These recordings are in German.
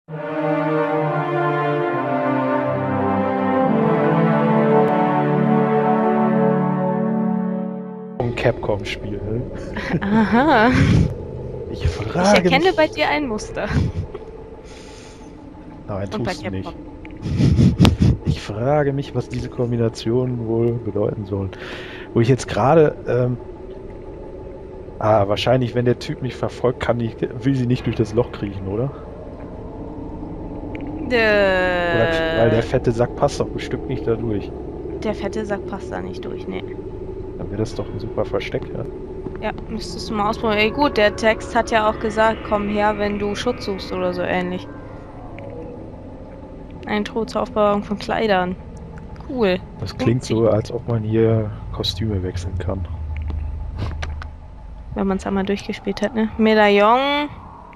Ein Capcom-Spiel, ne? Aha. Ich Ich frage erkenne mich... bei dir ein Muster. Nein, Und bei tust du Capcom. nicht. Ich frage mich, was diese Kombinationen wohl bedeuten sollen. Wo ich jetzt gerade... wahrscheinlich, wenn der Typ mich verfolgt, will sie nicht durch das Loch kriechen, oder? Oder weil der fette Sack passt doch bestimmt nicht da durch. Der fette Sack passt da nicht durch, nee. Dann wäre das doch ein super Versteck, ja. Ja, müsstest du mal ausprobieren. Ey, gut, der Text hat ja auch gesagt, komm her, wenn du Schutz suchst oder so ähnlich. Ein Truhe zur Aufbewahrung von Kleidern. Cool. Das klingt so, Umziehen. als ob man hier Kostüme wechseln kann. Wenn man es einmal durchgespielt hat, ne? Medaillon.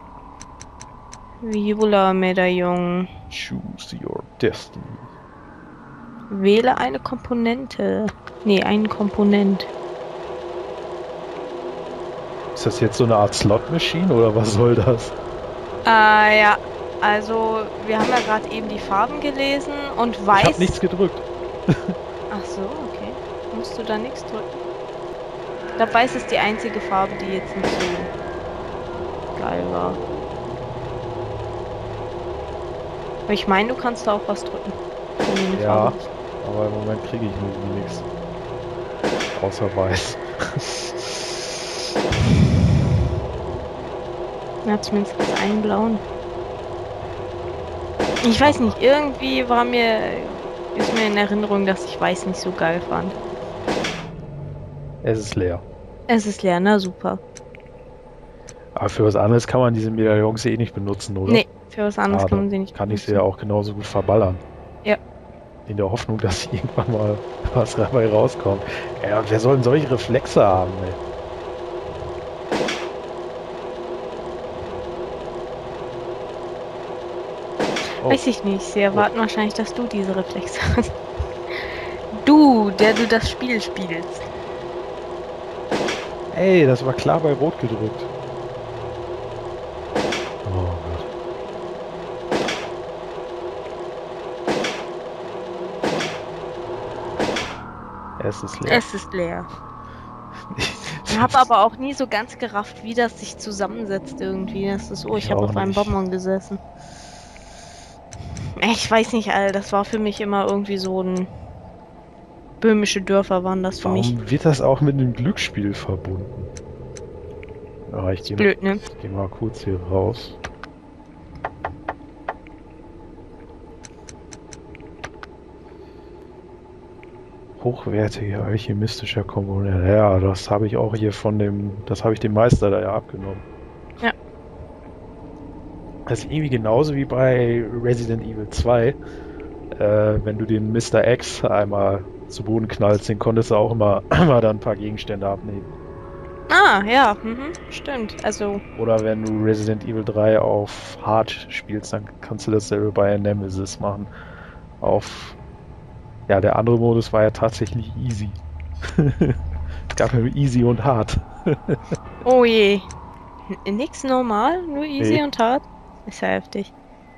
Viola-Medaillon. Choose your destiny. Wähle eine Komponente. Nee, einen Komponent. Ist das jetzt so eine Art Slot-Machine oder was soll das? Ja. Also, wir haben ja gerade eben die Farben gelesen und Ich habe nichts weiß. gedrückt. Ach so, okay. Musst du da nichts drücken? Ich glaube, weiß ist die einzige Farbe, die jetzt nicht so geil war. Aber ich meine, du kannst da auch was drücken. Wenn dir eine Ja, Farbe nicht- aber im Moment kriege ich irgendwie nichts. Außer weiß. Ja, zumindest einen blauen. Ich weiß nicht, irgendwie ist mir in Erinnerung, dass ich weiß nicht so geil fand. Es ist leer. Es ist leer, na super. Aber für was anderes kann man diese Medaillons eh nicht benutzen, oder? Nee, für was anderes kann man sie Dann nicht kann ich sie ja benutzen. auch genauso gut verballern. Ja. In der Hoffnung, dass irgendwann mal was dabei rauskommt. Ja, wer soll denn solche Reflexe haben, ey? Oh, Weiß ich nicht. Sie erwarten wahrscheinlich, dass du diese Reflexe hast. Du, der du das Spiel spielst. ey, das war klar bei Rot gedrückt. Oh Gott. Es ist leer. Es ist leer. Ich habe aber auch nie so ganz gerafft, wie das sich zusammensetzt irgendwie. Das ist, oh, ich Ich habe auch auf einem nicht. Bonbon gesessen. Ich weiß nicht, Alter, das war für mich immer irgendwie so ein böhmische Dörfer waren das für mich. Warum wird das auch mit einem Glücksspiel verbunden? Ah, Ist blöd, ne? ich geh mal kurz hier raus. Hochwertige alchemistischer Komponente. Ja, das habe ich auch hier das habe ich dem Meister da ja abgenommen. Ja. Das ist irgendwie genauso wie bei Resident Evil 2. Wenn du den Mr. X einmal zu Boden knallst, den konntest du auch immer dann ein paar Gegenstände abnehmen. Ah, ja, stimmt. Also, Oder wenn du Resident Evil 3 auf Hard spielst, dann kannst du dasselbe bei Nemesis machen. Ja, der andere Modus war ja tatsächlich easy. Es gab ja nur easy und hard. oh je. Nix normal, nur easy Nee, und hart. Ist ja heftig.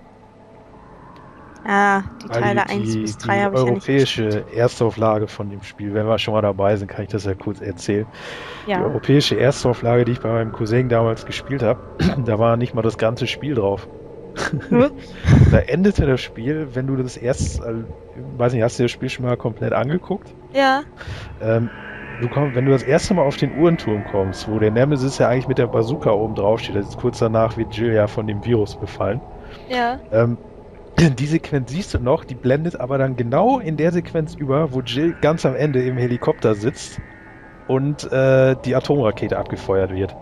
Ah, die weil die, Teile 1 die, bis 3 die habe ich ja nicht gespielt. europäische Erstauflage von dem Spiel, wenn wir schon mal dabei sind, kann ich das ja kurz erzählen. Die Ja. europäische Erstauflage, die ich bei meinem Cousin damals gespielt habe, da war nicht mal das ganze Spiel drauf. Hä? Da endete das Spiel, wenn du weiß nicht, hast du das Spiel schon mal komplett angeguckt? Ja. Ähm, wenn du das erste Mal auf den Uhrenturm kommst, wo der Nemesis ja eigentlich mit der Bazooka oben drauf steht, das ist kurz danach wird Jill ja von dem Virus befallen. Ja. Ähm, die Sequenz siehst du noch, die blendet aber dann genau in der Sequenz über, wo Jill ganz am Ende im Helikopter sitzt und die Atomrakete abgefeuert wird.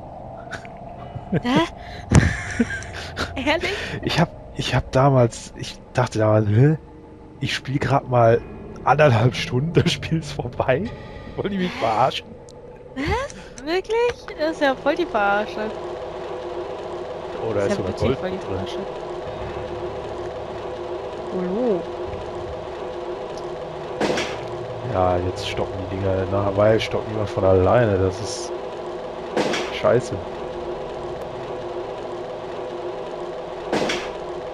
Hä? Ehrlich? Ich dachte damals, hä? Ich spiele gerade mal 1,5 Stunden, das Spiel ist vorbei. Wollen die mich verarschen? Was? Wirklich? Das ist ja voll die Verarsche. Oder Das ist ist ja sogar wirklich Gold voll die drin? Verarsche. Hallo. Ja, jetzt stoppen die Dinger. Nach einer Weile stoppen die mal von alleine. Das ist scheiße.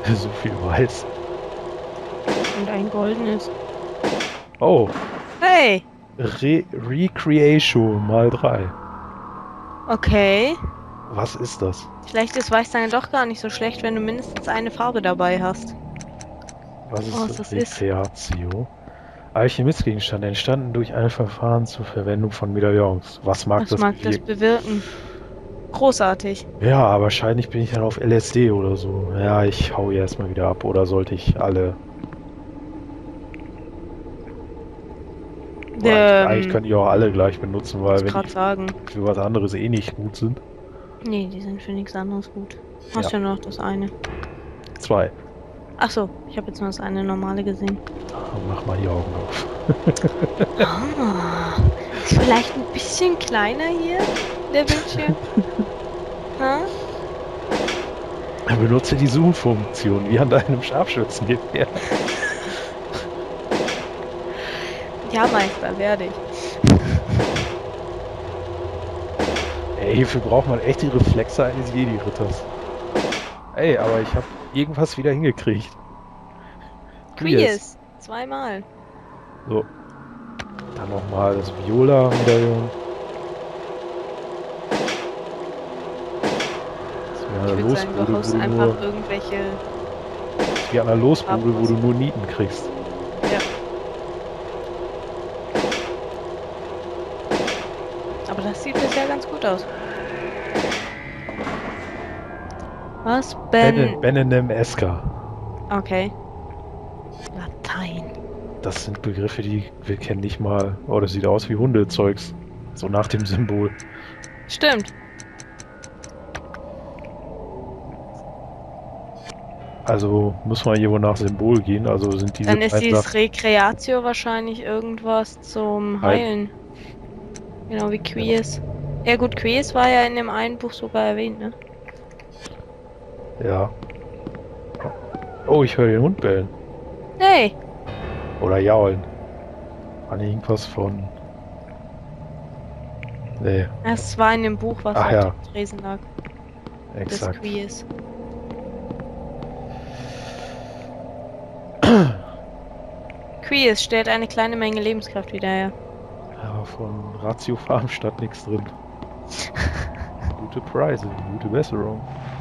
So viel weiß. Und ein goldenes. Oh, Hey! Recreation mal 3. Okay. Was ist das? Vielleicht ist Weiß dann doch gar nicht so schlecht, wenn du mindestens eine Farbe dabei hast. Was Oh, ist was das ist. Recreatio? Alchemistgegenstand entstanden durch ein Verfahren zur Verwendung von Medaillons. Was mag Was das mag das bewirken? bewirken? Großartig. Ja, wahrscheinlich bin ich dann auf LSD oder so. Ja, ich hau hier erstmal wieder ab. Oder sollte ich alle... Eigentlich könnte ich auch alle gleich benutzen, weil Ich wenn gerade die sagen. für was anderes eh nicht gut sind. Nee, die sind für nichts anderes gut. Hast Ja. ja nur noch das eine. 2. Ach so, ich habe jetzt nur das eine normale gesehen. Mach mal die Augen auf. Ah, ist vielleicht ein bisschen kleiner hier, der Bildschirm. Ha? Benutze die Zoom-Funktion, wie an deinem Scharfschützengewehr. Ja, Meister, werde ich. Ey, hierfür braucht man echt die Reflexe eines Jedi-Ritters. Ey, aber ich habe irgendwas wieder hingekriegt. Quiz. Zweimal. So. Dann nochmal das Viola-Medaillon. Das Ich wäre eine würde sagen, du Losbude, haust wo du einfach nur... irgendwelche. Das ist wie an einer Losbude, wo du nur Nieten kriegst. Ja. Aber das sieht bisher ganz gut aus. Was? Benenem Esca. Okay. Latein. Das sind Begriffe, die wir kennen nicht mal. Oh, das sieht aus wie Hundezeugs. So nach dem Symbol. Stimmt. Also muss man hier wohl nach Symbol gehen. Also sind diese Dann ist beiden dieses Sachen... Recreatio wahrscheinlich irgendwas zum Heilen. Genau wie Quiz. Ja gut, Quiz war ja in dem einen Buch sogar erwähnt, ne? Ja. Oh, ich höre den Hund bellen. Hey! Oder jaulen. An irgendwas von... Nee, Es war in dem Buch, was Ach auf ja. dem Tresen lag. Das exakt. Quiz. Quiz stellt eine kleine Menge Lebenskraft wieder her. Ja, von Ratio Farm stand nichts drin. Gute Preise, gute Besserung.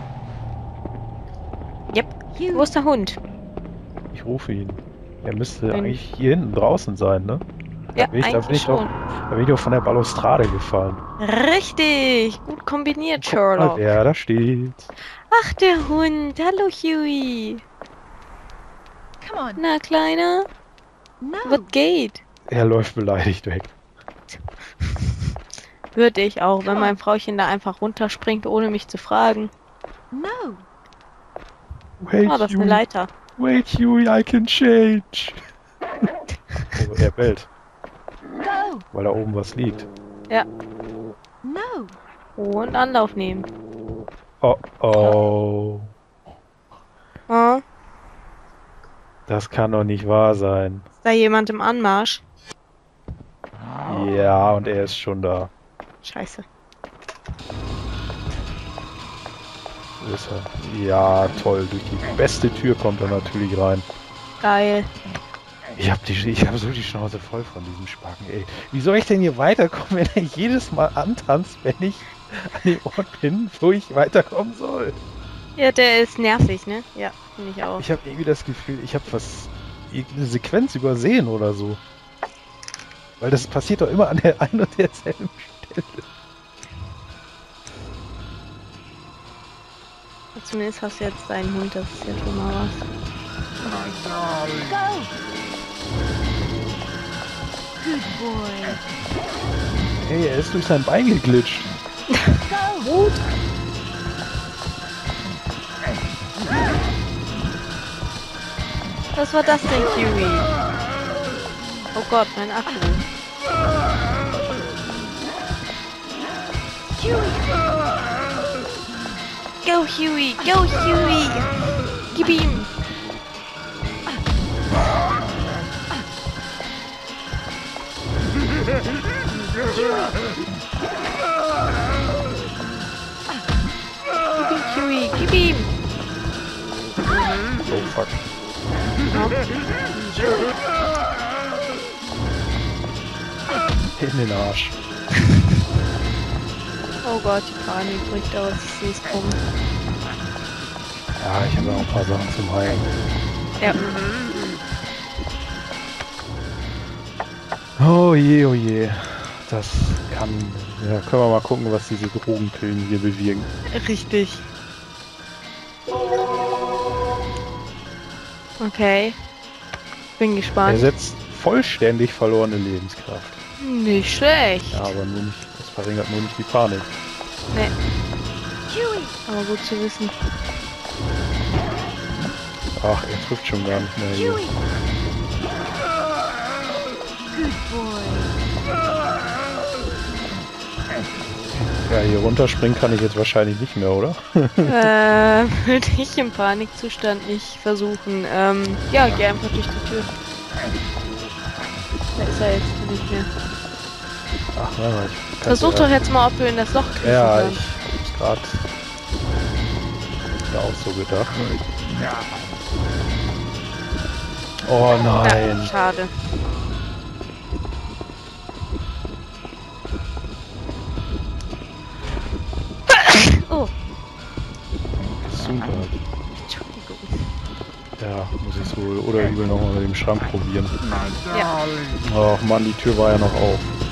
Yep. Wo ist der Hund? Ich rufe ihn. Er müsste Wenn- eigentlich hier hinten draußen sein, ne? Ja, Da bin eigentlich ich doch, schon. da bin ich doch von der Balustrade gefallen. Richtig! Gut kombiniert, Guck mal, Sherlock. wer da steht. Ach, der Hund. Hallo, Huey. Come on. Na, Kleiner? No. Was geht? Er läuft beleidigt weg. Würde ich auch, wenn mein Frauchen da einfach runterspringt, ohne mich zu fragen. No. Wait, Ah, das ist eine Huey, Leiter. wait, Huey, I can change. Oh, er bellt, Go. weil da oben was liegt. No. Und Anlauf nehmen. Oh, oh. Ah, Das kann doch nicht wahr sein. ist da jemand im Anmarsch? Ja, und er ist schon da. Scheiße. Wo ist er? Ja, toll. Durch die beste Tür kommt er natürlich rein. Geil. Ich hab so die Schnauze voll von diesem Spacken, ey. Wie soll ich denn hier weiterkommen, wenn er jedes Mal antanzt, wenn ich an dem Ort bin, wo ich weiterkommen soll? Ja, der ist nervig, ne? Ja, finde ich auch. Ich habe irgendwie das Gefühl, ich habe irgendeine Sequenz übersehen oder so. Weil das passiert doch immer an der einen und derselben Stelle. Zumindest hast du jetzt deinen Hund, das ist ja schon mal was. Go. Good boy. Hey, er ist durch sein Bein geglitscht. Go. Was war das denn, Huey? Oh Gott, mein Akku. Go, Huey! Go, Huey! Gib ihm! Gib ihm, Huey! Gib ihm! fuck. In den Arsch. Oh Gott, die Panik bricht aus. Ich sehe es kommen. Ja, ich habe noch ein paar Sachen zum Heilen. Ja. Oh je, oh je. Das kann... Ja, können wir mal gucken, was diese Drogenpillen hier bewirken. Richtig. Okay. Bin Er gespannt. setzt vollständig verlorene Lebenskraft. Nicht schlecht. Ja, aber nur nicht, das verringert nur nicht die Panik. Nee, Chewie! aber gut zu wissen. Ach, er trifft schon gar nicht mehr hier. Chewie! Good boy. Ja, hier runterspringen kann ich jetzt wahrscheinlich nicht mehr, oder? Würde ich im Panikzustand nicht versuchen. Ja, geh einfach durch die Tür. Da ist er jetzt nicht mehr. Ach, warte mal, ich kann Versuch doch jetzt mal, ob du in das Loch kriechen Ja, kannst. ich hab's grad ja auch so gedacht. Oh nein. Ja, schade. Oh, Super. Entschuldigung. Ja, muss ich so oder übel nochmal mit dem Schrank probieren. Ja. Oh Mann, die Tür war ja noch auf.